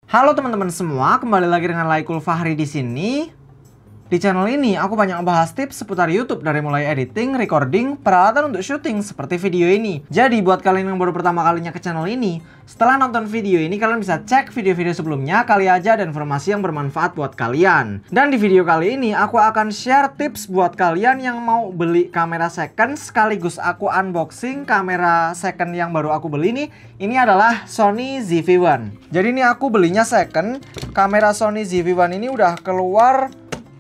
Halo teman-teman semua, kembali lagi dengan Laikul Fahri di sini. Di channel ini aku banyak membahas tips seputar YouTube dari mulai editing, recording, peralatan untuk syuting seperti video ini. Jadi buat kalian yang baru pertama kalinya ke channel ini, setelah nonton video ini kalian bisa cek video-video sebelumnya kali aja ada informasi yang bermanfaat buat kalian. Dan di video kali ini aku akan share tips buat kalian yang mau beli kamera second sekaligus aku unboxing kamera second yang baru aku beli nih. Ini adalah Sony ZV-1. Jadi ini aku belinya second. Kamera Sony ZV-1 ini udah keluar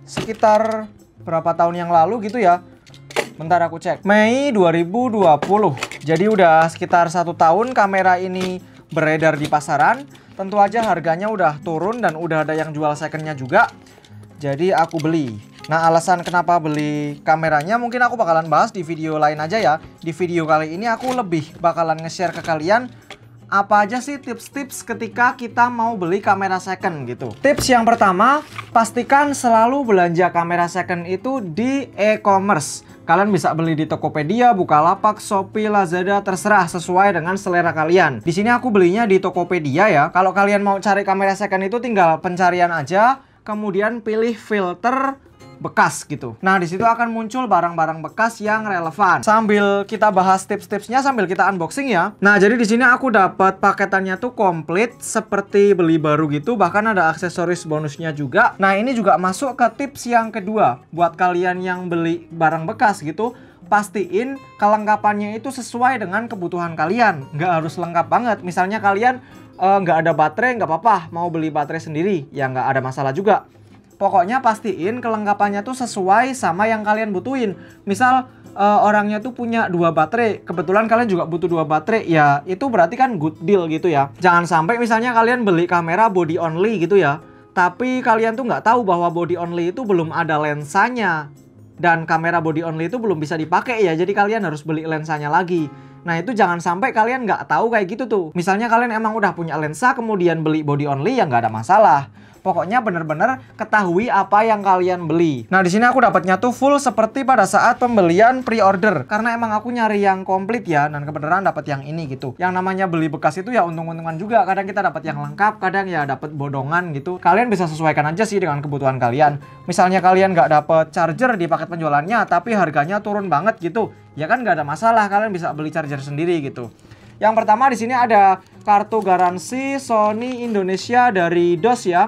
sekitar berapa tahun yang lalu gitu ya. Bentar aku cek. Mei 2020. Jadi udah sekitar 1 tahun kamera ini beredar di pasaran. Tentu aja harganya udah turun dan udah ada yang jual secondnya juga. Jadi aku beli. Nah, alasan kenapa beli kameranya mungkin aku bakalan bahas di video lain aja ya. Di video kali ini aku lebih bakalan nge-share ke kalian apa aja sih tips-tips ketika kita mau beli kamera second gitu. Tips yang pertama, pastikan selalu belanja kamera second itu di e-commerce. Kalian bisa beli di Tokopedia, Bukalapak, Shopee, Lazada, terserah sesuai dengan selera kalian. Di sini aku belinya di Tokopedia ya. Kalau kalian mau cari kamera second itu tinggal pencarian aja, kemudian pilih filter bekas gitu. Nah, di situ akan muncul barang-barang bekas yang relevan. Sambil kita bahas tips-tipsnya sambil kita unboxing ya. Nah, jadi di sini aku dapat paketannya tuh komplit seperti beli baru gitu, bahkan ada aksesoris bonusnya juga. Nah, ini juga masuk ke tips yang kedua. Buat kalian yang beli barang bekas gitu, pastiin kelengkapannya itu sesuai dengan kebutuhan kalian. Nggak harus lengkap banget. Misalnya kalian nggak ada baterai, nggak apa-apa. Mau beli baterai sendiri, ya nggak ada masalah juga. Pokoknya pastiin kelengkapannya tuh sesuai sama yang kalian butuhin. Misal orangnya tuh punya 2 baterai, kebetulan kalian juga butuh 2 baterai, ya itu berarti kan good deal gitu ya. Jangan sampai misalnya kalian beli kamera body only gitu ya, tapi kalian tuh nggak tahu bahwa body only itu belum ada lensanya. Dan kamera body only itu belum bisa dipakai ya, jadi kalian harus beli lensanya lagi. Nah, itu jangan sampai kalian nggak tahu kayak gitu tuh. Misalnya kalian emang udah punya lensa kemudian beli body only, ya nggak ada masalah. Pokoknya bener-bener ketahui apa yang kalian beli. Nah, di sini aku dapatnya tuh full seperti pada saat pembelian pre-order. Karena emang aku nyari yang komplit ya, dan kebenaran dapat yang ini gitu. Yang namanya beli bekas itu ya untung-untungan juga. Kadang kita dapat yang lengkap, kadang ya dapat bodongan gitu. Kalian bisa sesuaikan aja sih dengan kebutuhan kalian. Misalnya kalian nggak dapat charger di paket penjualannya, tapi harganya turun banget gitu, ya kan nggak ada masalah. Kalian bisa beli charger sendiri gitu. Yang pertama di sini ada kartu garansi Sony Indonesia dari DOS ya.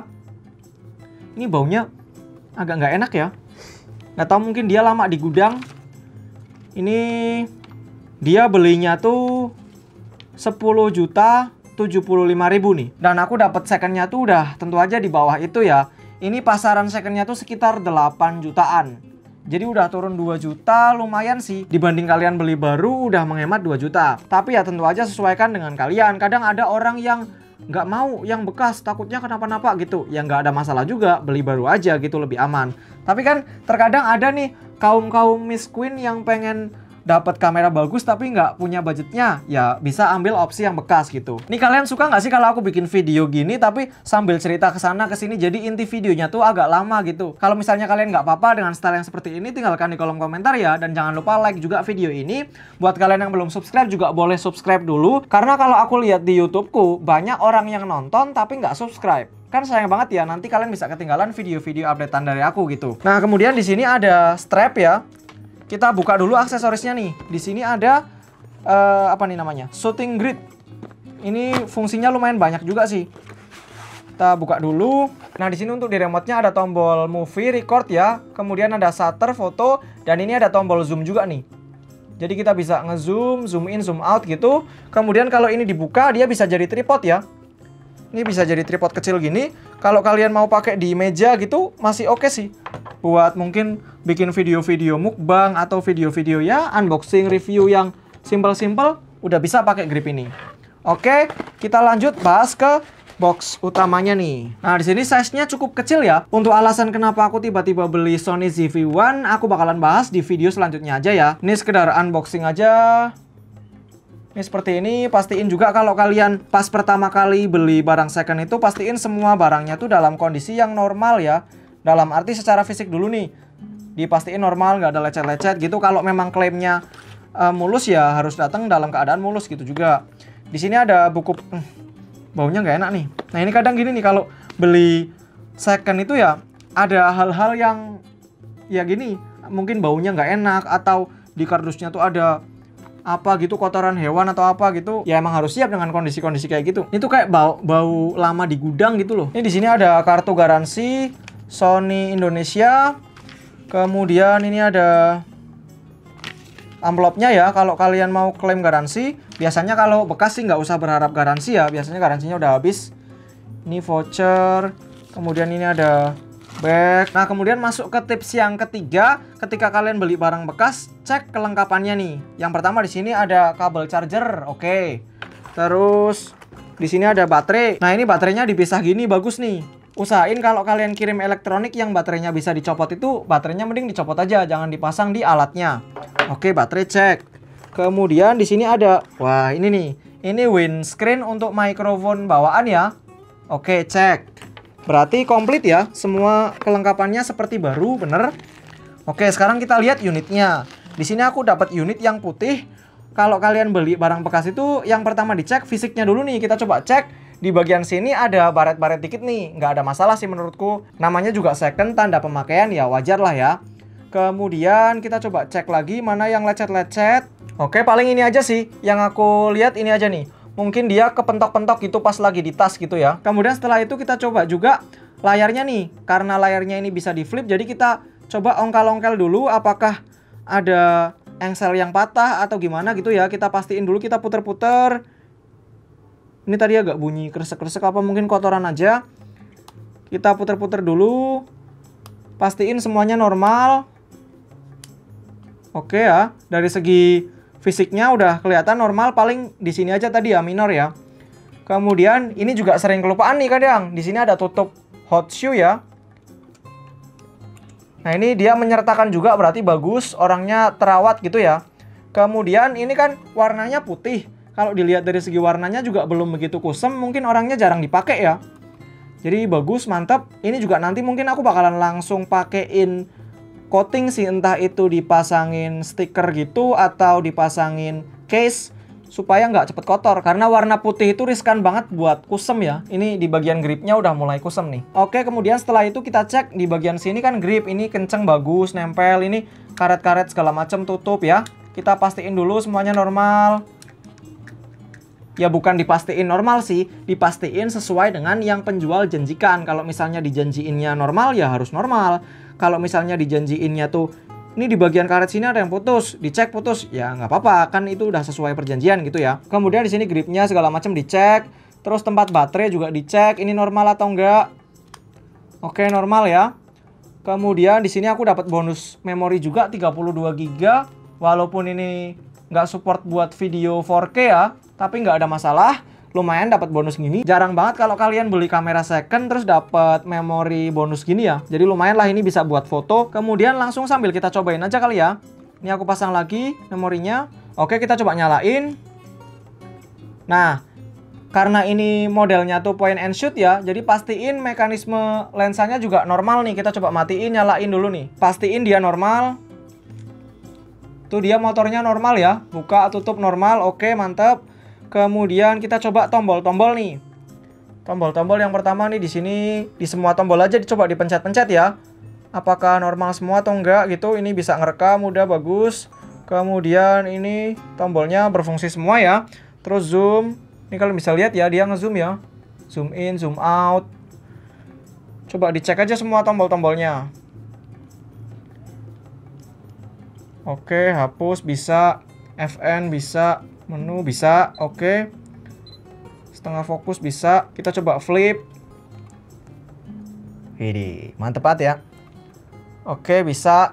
Ini baunya agak nggak enak ya. Nggak tahu, mungkin dia lama di gudang. Ini dia belinya tuh 10.075.000 nih. Dan aku dapat secondnya tuh udah tentu aja di bawah itu ya. Ini pasaran secondnya tuh sekitar 8 jutaan. Jadi udah turun 2 juta, lumayan sih. Dibanding kalian beli baru udah menghemat 2 juta. Tapi ya tentu aja sesuaikan dengan kalian. Kadang ada orang yang nggak mau yang bekas, takutnya kenapa-napa gitu. Ya nggak ada masalah juga, beli baru aja gitu, lebih aman. Tapi kan terkadang ada nih kaum-kaum Miss Queen yang pengen dapat kamera bagus tapi nggak punya budgetnya, ya bisa ambil opsi yang bekas gitu. Nih, kalian suka nggak sih kalau aku bikin video gini tapi sambil cerita kesana kesini, jadi inti videonya tuh agak lama gitu. Kalau misalnya kalian nggak apa-apa dengan style yang seperti ini, tinggalkan di kolom komentar ya. Dan jangan lupa like juga video ini. Buat kalian yang belum subscribe juga boleh subscribe dulu, karena kalau aku lihat di YouTubeku banyak orang yang nonton tapi nggak subscribe. Kan sayang banget ya, nanti kalian bisa ketinggalan video-video updatean dari aku gitu. Nah, kemudian di sini ada strap ya. Kita buka dulu aksesorisnya nih. Di sini ada apa nih namanya? Shooting grid. Ini fungsinya lumayan banyak juga sih. Kita buka dulu. Nah, di sini untuk di remote-nya ada tombol movie record ya. Kemudian ada shutter foto, dan ini ada tombol zoom juga nih. Jadi kita bisa nge-zoom, zoom in, zoom out gitu. Kemudian kalau ini dibuka, dia bisa jadi tripod ya. Ini bisa jadi tripod kecil gini. Kalau kalian mau pakai di meja gitu masih oke sih. Buat mungkin bikin video-video mukbang atau video-video ya unboxing review yang simple-simple, udah bisa pakai grip ini. Oke, kita lanjut bahas ke box utamanya nih. Nah, di sini size-nya cukup kecil ya. Untuk alasan kenapa aku tiba-tiba beli Sony ZV-1, aku bakalan bahas di video selanjutnya aja ya. Ini sekedar unboxing aja. Ini seperti ini. Pastiin juga kalau kalian pas pertama kali beli barang second itu, pastiin semua barangnya tuh dalam kondisi yang normal ya. Dalam arti secara fisik dulu nih, dipastiin normal, nggak ada lecet-lecet gitu. Kalau memang klaimnya mulus ya harus datang dalam keadaan mulus gitu juga. Di sini ada buku baunya nggak enak nih. Nah ini kadang gini nih, kalau beli second itu ya ada hal-hal yang ya gini, mungkin baunya nggak enak, atau di kardusnya tuh ada apa gitu, kotoran hewan atau apa gitu. Ya emang harus siap dengan kondisi-kondisi kayak gitu. Itu kayak bau lama di gudang gitu loh. Ini di sini ada kartu garansi Sony Indonesia. Kemudian ini ada amplopnya ya, kalau kalian mau klaim garansi. Biasanya kalau bekas sih nggak usah berharap garansi ya, biasanya garansinya udah habis. Ini voucher, kemudian ini ada bag. Nah kemudian masuk ke tips yang ketiga, ketika kalian beli barang bekas, cek kelengkapannya nih. Yang pertama di sini ada kabel charger, oke. Terus di sini ada baterai. Nah ini baterainya dipisah gini, bagus nih. Usahain kalau kalian kirim elektronik yang baterainya bisa dicopot itu, baterainya mending dicopot aja, jangan dipasang di alatnya. Oke, baterai cek. Kemudian di sini ada, wah ini nih, ini windscreen untuk mikrofon bawaan ya. Oke, cek. Berarti komplit ya, semua kelengkapannya seperti baru, bener. Oke, sekarang kita lihat unitnya. Di sini aku dapat unit yang putih. Kalau kalian beli barang bekas itu, yang pertama dicek fisiknya dulu nih. Kita coba cek. Di bagian sini ada baret-baret dikit nih, nggak ada masalah sih menurutku. Namanya juga second, tanda pemakaian ya wajar lah ya. Kemudian kita coba cek lagi mana yang lecet-lecet. Oke, paling ini aja sih yang aku lihat, ini aja nih. Mungkin dia kepentok-pentok gitu pas lagi di tas gitu ya. Kemudian setelah itu kita coba juga layarnya nih. Karena layarnya ini bisa di flip, jadi kita coba ongkel-ongkel dulu apakah ada engsel yang patah atau gimana gitu ya. Kita pastiin dulu, kita puter-puter. Ini tadi agak bunyi kresek-kresek, apa mungkin kotoran aja. Kita puter-puter dulu. Pastiin semuanya normal. Oke ya, dari segi fisiknya udah kelihatan normal, paling di sini aja tadi ya minor ya. Kemudian ini juga sering kelupaan nih kadang. Di sini ada tutup hot shoe ya. Nah, ini dia menyertakan juga, berarti bagus, orangnya terawat gitu ya. Kemudian ini kan warnanya putih. Kalau dilihat dari segi warnanya juga belum begitu kusem, mungkin orangnya jarang dipakai ya. Jadi bagus, mantap. Ini juga nanti mungkin aku bakalan langsung pakein coating sih, entah itu dipasangin stiker gitu atau dipasangin case supaya nggak cepet kotor. Karena warna putih itu riskan banget buat kusem ya. Ini di bagian gripnya udah mulai kusem nih. Oke, kemudian setelah itu kita cek di bagian sini kan grip ini kenceng, bagus, nempel. Ini karet-karet segala macam tutup ya. Kita pastiin dulu semuanya normal. Ya bukan dipastiin normal sih, dipastiin sesuai dengan yang penjual janjikan. Kalau misalnya dijanjiinnya normal ya harus normal. Kalau misalnya dijanjiinnya tuh, ini di bagian karet sini ada yang putus, dicek putus, ya nggak apa-apa, kan itu udah sesuai perjanjian gitu ya. Kemudian di sini gripnya segala macam dicek, terus tempat baterai juga dicek, ini normal atau enggak. Oke, normal ya. Kemudian di sini aku dapat bonus memori juga 32 GB, walaupun ini nggak support buat video 4K ya, tapi nggak ada masalah. Lumayan dapat bonus gini. Jarang banget kalau kalian beli kamera second terus dapat memori bonus gini ya. Jadi lumayan lah, ini bisa buat foto. Kemudian langsung sambil kita cobain aja kali ya. Ini aku pasang lagi memorinya. Oke, kita coba nyalain. Nah, karena ini modelnya tuh point and shoot ya, jadi pastiin mekanisme lensanya juga normal nih. Kita coba matiin, nyalain dulu nih. Pastiin dia normal. Tuh dia motornya normal ya. Buka tutup normal. Oke, mantap. Kemudian kita coba tombol-tombol nih. Tombol-tombol yang pertama nih di sini, di semua tombol aja dicoba dipencet-pencet ya. Apakah normal semua atau enggak gitu. Ini bisa ngerekam, udah bagus. Kemudian ini tombolnya berfungsi semua ya. Terus zoom. Ini kalian bisa lihat ya, dia ngezoom ya. Zoom in, zoom out. Coba dicek aja semua tombol-tombolnya. Oke, hapus bisa, FN bisa, menu bisa, oke. Setengah fokus bisa. Kita coba flip. Ini mantep banget ya. Oke, bisa.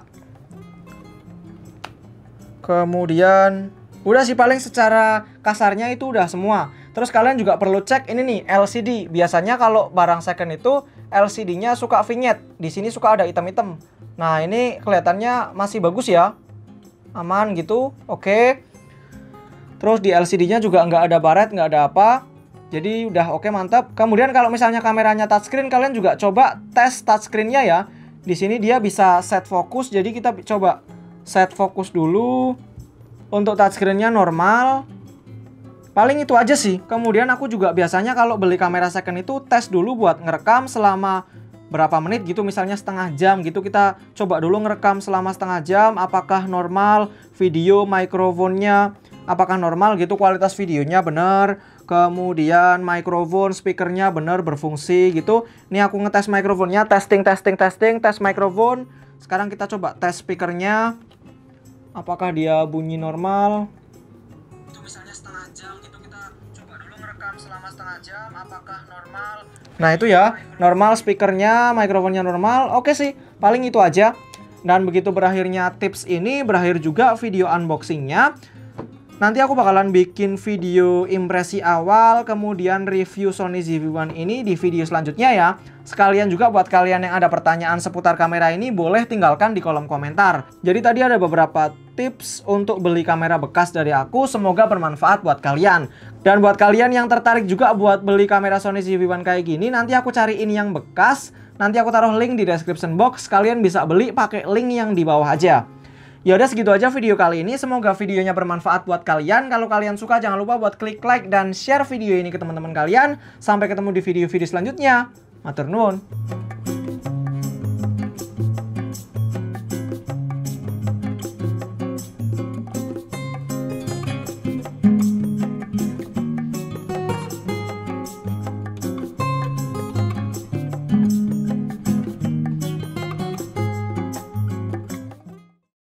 Kemudian udah sih, paling secara kasarnya itu udah semua. Terus kalian juga perlu cek ini nih, LCD. Biasanya kalau barang second itu LCD-nya suka vignette. Di sini suka ada hitam-hitam. Nah, ini kelihatannya masih bagus ya. Aman gitu, oke. Terus di LCD-nya juga nggak ada baret, nggak ada apa. Jadi udah oke, mantap. Kemudian kalau misalnya kameranya touchscreen, kalian juga coba tes touchscreen-nya ya. Di sini dia bisa set fokus, jadi kita coba set fokus dulu. Untuk touchscreen-nya normal. Paling itu aja sih. Kemudian aku juga biasanya kalau beli kamera second itu tes dulu buat ngerekam selama berapa menit gitu, misalnya setengah jam gitu. Kita coba dulu ngerekam selama setengah jam, apakah normal video mikrofonnya, apakah normal gitu, kualitas videonya bener, kemudian mikrofon speakernya bener berfungsi gitu. Ini aku ngetes mikrofonnya, tes mikrofon. Sekarang kita coba tes speakernya, apakah dia bunyi normal. Itu misalnya setengah jam gitu, kita coba dulu ngerekam selama setengah jam, apakah normal. Nah itu ya, normal speakernya, mikrofonnya normal. Oke sih, paling itu aja. Dan begitu berakhirnya tips ini, berakhir juga video unboxingnya. Nanti aku bakalan bikin video impresi awal, kemudian review Sony ZV-1 ini di video selanjutnya ya. Sekalian juga buat kalian yang ada pertanyaan seputar kamera ini, boleh tinggalkan di kolom komentar. Jadi tadi ada beberapa tips untuk beli kamera bekas dari aku, semoga bermanfaat buat kalian. Dan buat kalian yang tertarik juga buat beli kamera Sony ZV-1 kayak gini, nanti aku cariin yang bekas, nanti aku taruh link di description box, kalian bisa beli pakai link yang di bawah aja. Ya udah segitu aja video kali ini, semoga videonya bermanfaat buat kalian. Kalau kalian suka jangan lupa buat klik like dan share video ini ke teman-teman kalian. Sampai ketemu di video-video selanjutnya. Matur nuwun.